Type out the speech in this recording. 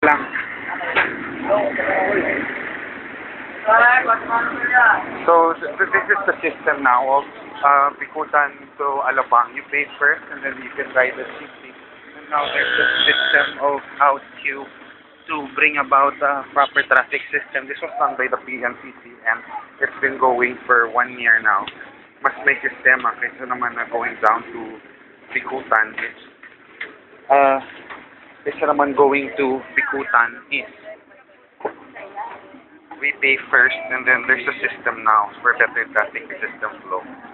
lang. So, this is the system now of bicutan to alabang. You pay first and then you can ride the city. And now there's the system of how to bring about a proper traffic system. This was done by the PNCC and it's been going for 1 year now. Mas may sistema kaysa naman na going down to bicutan. Kaysa naman going to bicutan is we pay first and then there's a system now for better traffic system flow.